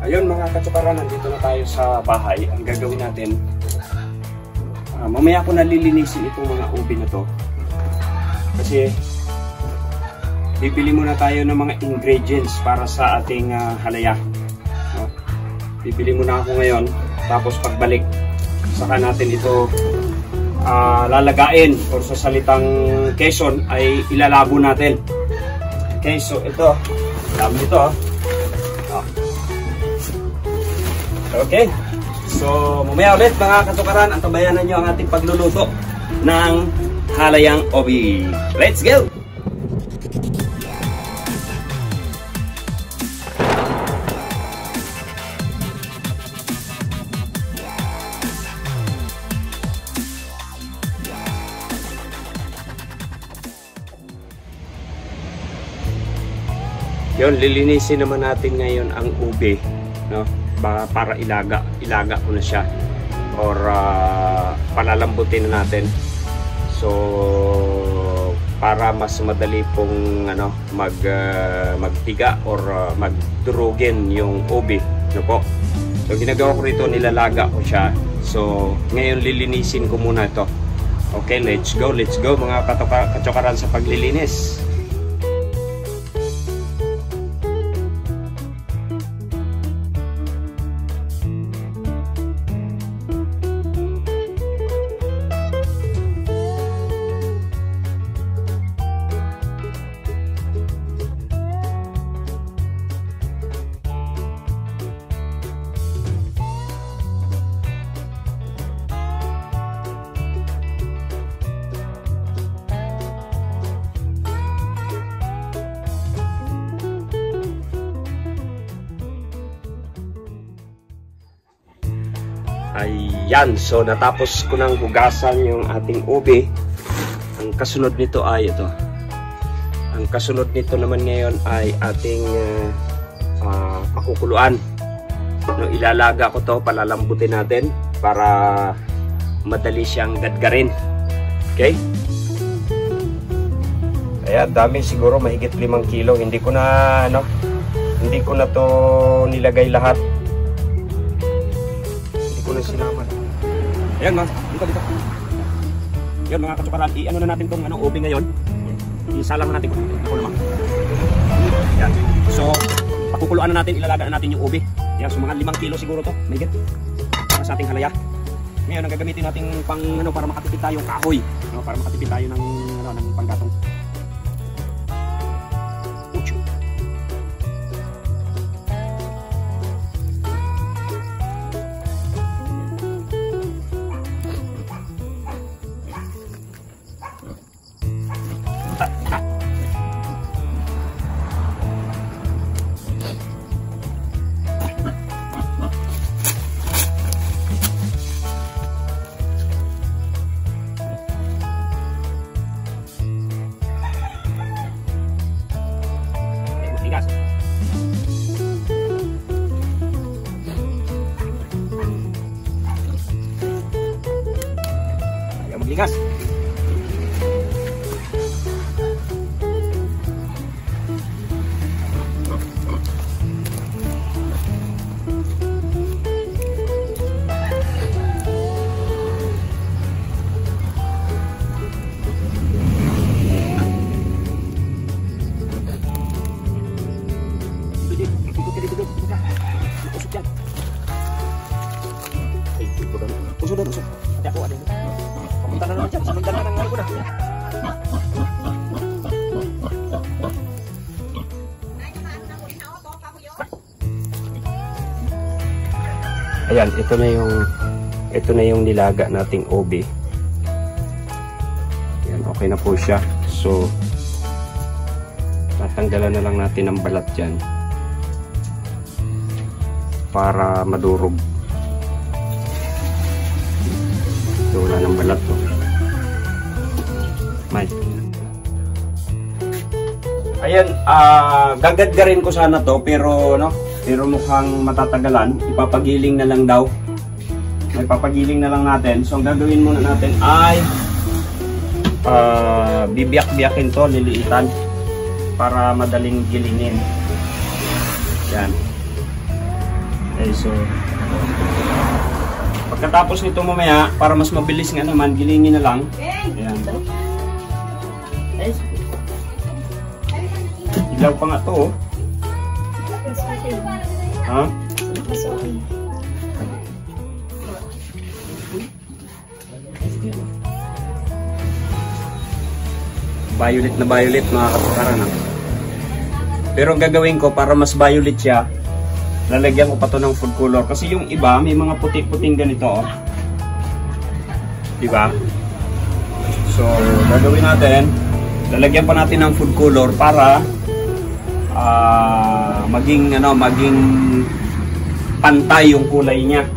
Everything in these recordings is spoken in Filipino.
Ayun mga katsukaran, nandito na tayo sa bahay. Ang gagawin natin, mamaya ko nalilinisin itong mga ubi na to. Kasi bibili muna tayo ng mga ingredients para sa ating halaya. Bibili muna ako ngayon, tapos pagbalik, saka natin ito lalagain, or sa salitang Quezon ay ilalabo natin. Okay, so ito, dami ito. Okay, so mamaya ulit mga katukaran, ang tabayanan nyo ang ating pagluluto ng halayang ubi. Let's go! Yun, lilinisin naman natin ngayon ang ubi, no? Para ilaga ko na siya, or palalambutin na natin. So para mas madali pong magtiga or magdurugin yung ubi, no po. So ginagawa ko rito, nilalaga ko siya. So ngayon lilinisin ko muna ito. Okay, let's go mga katsukaran sa paglilinis. Ayan, so natapos ko nang hugasan yung ating ubi. Ang kasunod nito ay ito. Ang kasunod nito naman ngayon ay ating pakukuluan. No, ilalaga ko to, palalambutin natin para madali siyang gadgarin. Okay? Ayan, dami, siguro mahigit 5 kilo. Hindi ko na to nilagay lahat. Sinaman. Ayan mga, dito. Ayan mga katsukaran, i-ano na natin itong ubi ngayon. Isalang na natin. Ako naman. Ayan. So, pakukuluan na natin, ilalaga na natin yung ubi. Ayan, so mga 5 kilo siguro to, mahigit. Para sa ating halaya. Ngayon, ang gagamitin natin para makatipid tayo kahoy. No, para makatipid tayo ng panggatong. Ligas. Usod. Hati aku ada. Pumunta na naman siya. Sundan na ng ko na. Ayan, ito na yung nilaga nating ubi. Ayan, okay na po siya. So, tatanggalan na lang natin ang balat dyan para madurog. So, wala ng balat to. May. Ayan, gagadgarin ko sana to, pero mukhang matatagalan. Ipapagiling na lang daw. May papagiling na lang natin. So, ang gagawin muna natin ay bibiyak-biyakin to, liliitan para madaling gilingin. Yan. Okay, so pagkatapos nito mamaya, para mas mabilis nga naman, gilingin na lang. Ayan. Ilaw pa nga to, oh. Ha? Violet na violet, mga kapakaran. Pero ang gagawin ko para mas violet siya, lalagyan ko pa to ng food color. Kasi yung iba, may mga puti-puting ganito, oh. Diba? So, gagawin natin, lalagyan pa natin ng food color para maging pantay yung kulay niya.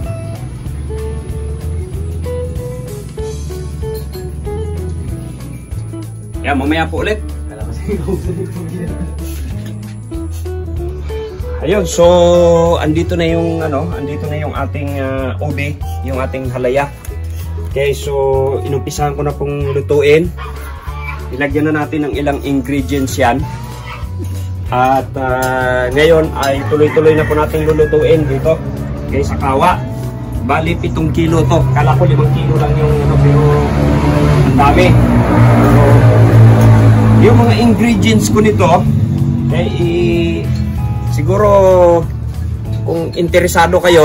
Yan, mamaya po ulit. Ayun, so andito na yung ating ube, yung ating halaya. Okay, so inumpisahan ko na pong lutuin. Ilagyan na natin ng ilang ingredients yan. At ngayon ay tuloy-tuloy na po natin lulutuin dito. Okay, sa kawa. Bali 7 kilo to. Kala ko 5 kilo lang yung pero ang dami. So, yung mga ingredients ko nito, siguro kung interesado kayo,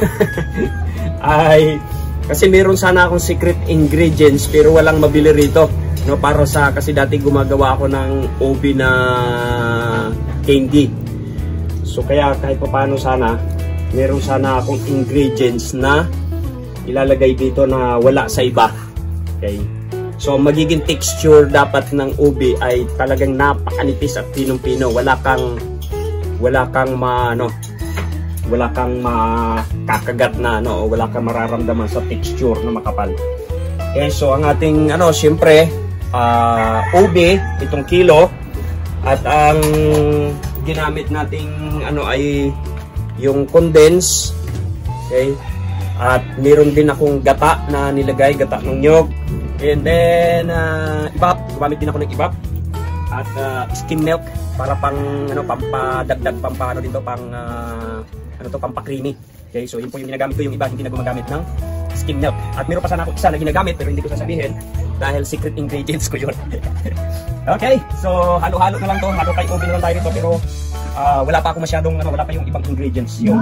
ay kasi meron sana akong secret ingredients pero walang mabili rito. No, para sa, kasi dati gumagawa ako ng ube na candy. So kaya kahit paano sana, meron sana akong ingredients na ilalagay dito na wala sa iba. Okay. So makikita texture dapat ng ube ay talagang napakanipis at pinong-pino. Wala kang makakagat na wala kang mararamdaman sa texture na makapal. Okay, so ang ating syempre ube 7 kilo at ang ginamit nating ay yung condense. Okay? At meron din akong gata na nilagay, gata ng nyog. And then ibap, gumamit din ako ng ibap at skim milk para pampadagdag dito pampakreamy. Okay, so yun po yung ginagamit ko, yung iba hindi na gumagamit ng skim milk. At meron pa sana ako isa na ginagamit pero hindi ko sasabihin dahil secret ingredients ko yun. Okay, so halo-halo na lang to, halo kay ube na lang tayo dito pero wala pa ako masyadong wala pa yung ibang ingredients. Yung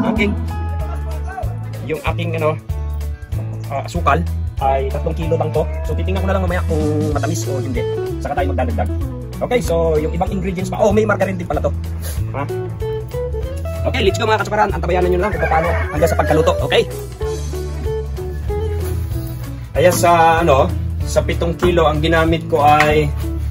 aking asukal ay 3 kilo lang to. So titingnan ko na lang mamaya kung matamis o hindi. Saka tayo magdadagdag. Okay, so yung ibang ingredients pa. Oh, may margarine din pala to. Ha? Okay, let's go mga kasukaran. Antabayanan nyo lang kung paano hanggang sa pagkaluto. Okay? Kaya sa sa 7 kilo ang ginamit ko ay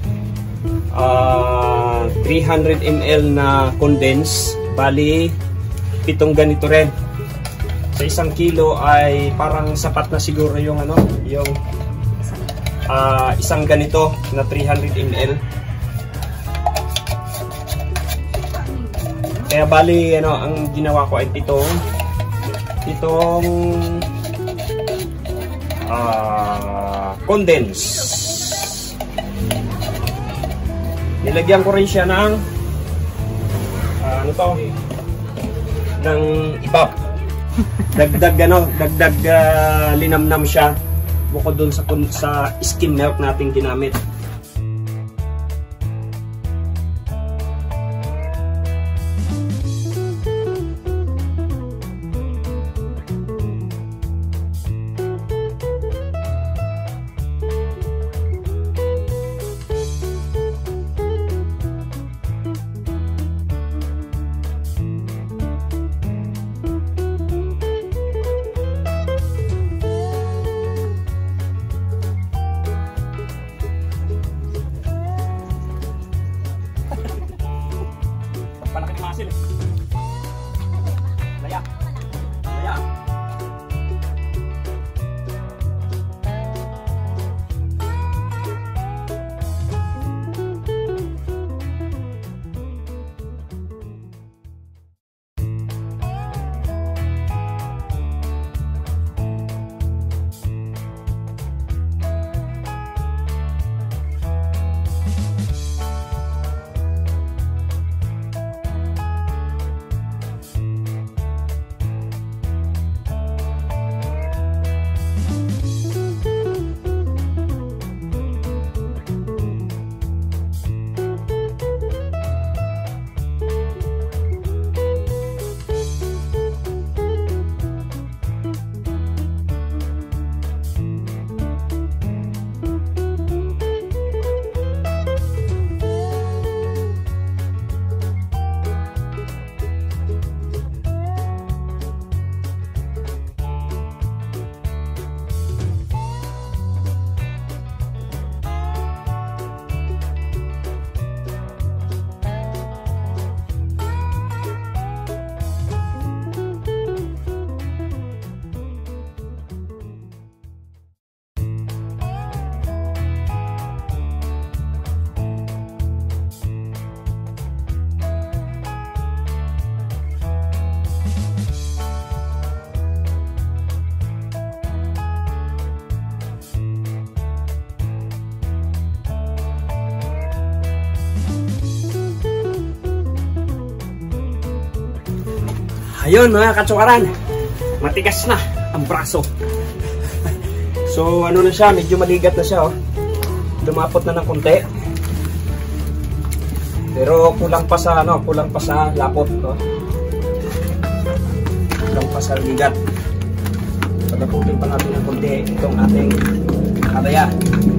300 ml na condense. Bali 7 ganito rin. Sa 1 kilo ay parang sapat na siguro yung isang ganito na 300 ml. Kaya bali ang ginawa ko ay pitong condense. Nilagyan ko rin siya ng ng ibap. Dagdag linamnam siya bukod dun sa skim milk natin ginamit. Ayun mga katsukaran, matigas na ang braso. So ano na siya, medyo maligat na siya, oh. Lumapot na ng konti. Pero kulang pa sa lapot, no? Kulang pa sa ligat. Pagkaputin pa natin ng konti itong ating halaya.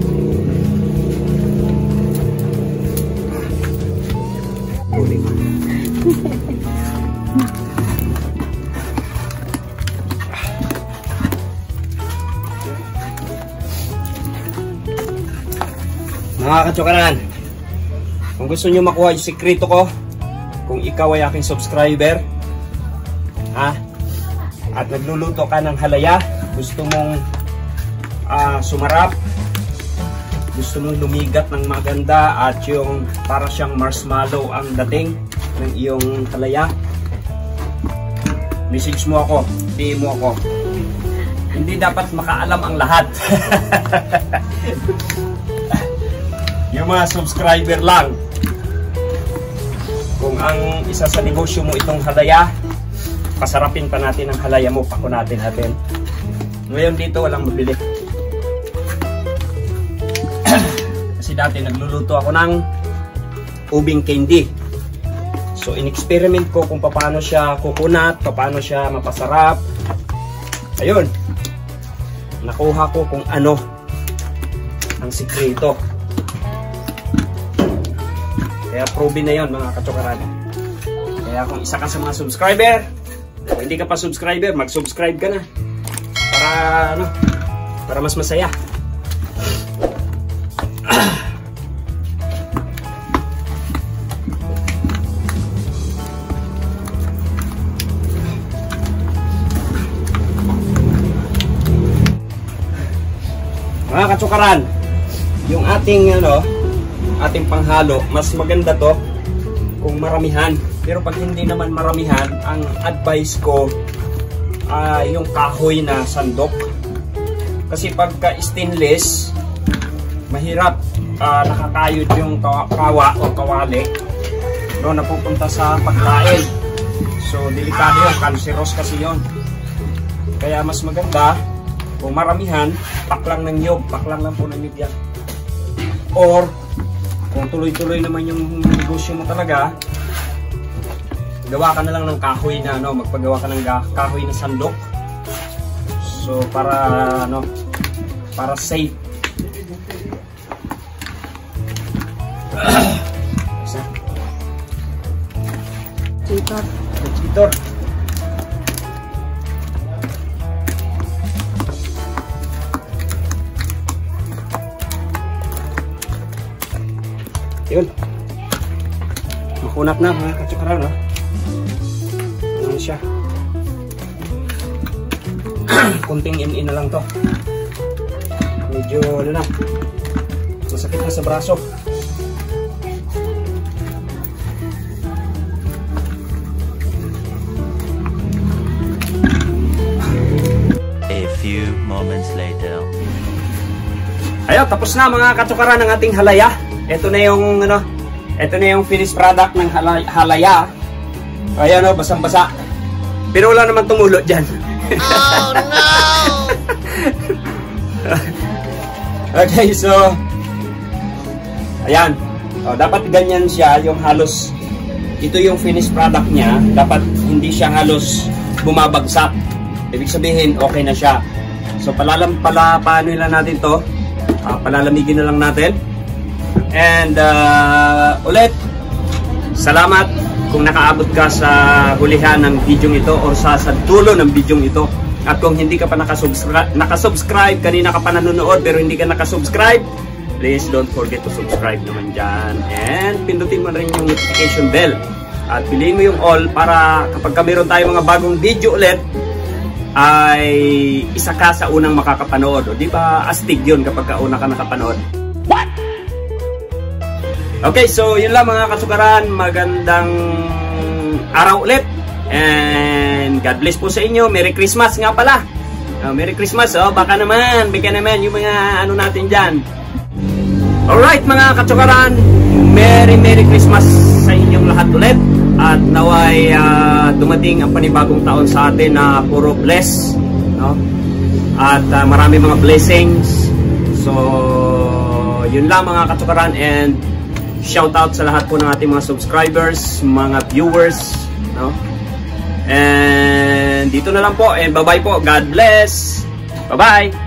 Mga katsukaran, kung gusto nyo makuha yung sikreto ko, kung ikaw ay aking subscriber, at nagluluto ka ng halaya, gusto mong sumarap, gusto mong lumigat ng maganda, at yung para siyang marshmallow ang dating ng iyong halaya, message mo ako, DM mo ako. Hindi dapat makaalam ang lahat. Yung mga subscriber lang. Kung ang isa sa negosyo mo itong halaya, pasarapin pa natin ang halaya mo, pakunatin natin. Ngayon dito walang mabili. Kasi dati nagluluto ako ng ubing candy. So in-experiment ko kung paano siya kukunat, paano siya mapasarap. Ayun. Nakuha ko kung ano ang sikreto. Kaya proven na yun mga katsukaran. Kaya kung isa ka sa mga subscriber, kung hindi ka pa subscriber, mag-subscribe ka na. Para mas masaya. Mga katsukaran, yung ating panghalo, mas maganda to kung maramihan. Pero pag hindi naman maramihan, ang advice ko yung kahoy na sandok. Kasi pagka stainless, mahirap nakakayod yung kawa o kawali, no, napupunta sa pagkain. So delikado yun, cancerous kasi yun. Kaya mas maganda kung maramihan, paklang ng nyog, paklang lang po ng nyog yan. Or kung tuloy-tuloy naman yung negosyo mo talaga, gawa ka na lang ng kahoy na, magpagawa ka ng kahoy na sandok. So para para safe. Cheater. Yun. Makunat na mga katsukaran, no? Ano siya? Kunting in na lang to. Medyo masakit na sa braso. A few moments later. Ayun, tapos na mga katsukaran ng ating halaya. Ito na yung finished product ng halaya. Ayan, basang-basa. Pero wala naman tumulo dyan. Oh no! Okay, so ayan. Dapat ganyan siya, yung halos ito yung finished product niya. Dapat hindi siya halos bumabagsak. Ibig sabihin, okay na siya. So paano nila natin to? Palalamigin na lang natin. And ulit, salamat kung nakaabot ka sa hulihan ng video ito or sa dulo ng video ito. At kung hindi ka pa nakasubscribe, kanina ka pa nanonood pero hindi ka nakasubscribe, please don't forget to subscribe naman dyan. And pindutin mo na rin yung notification bell. At piliin mo yung all para kapag meron tayo mga bagong video ulit, ay isa ka sa unang makakapanood. O di ba astig yun kapag una ka nakapanood? What? Okay, so yun lang mga katsukaran. Magandang araw ulit. And God bless po sa inyo. Merry Christmas nga pala. Merry Christmas. Baka naman yung mga natin dyan. Alright mga katsukaran. Merry Christmas sa inyong lahat ulit. At naway dumating ang panibagong taon sa atin na puro bless, no? At marami mga blessings. So yun lang mga katsukaran, and shout out sa lahat po ng ating mga subscribers, mga viewers, no? And dito na lang po, and bye bye po. God bless. Bye bye.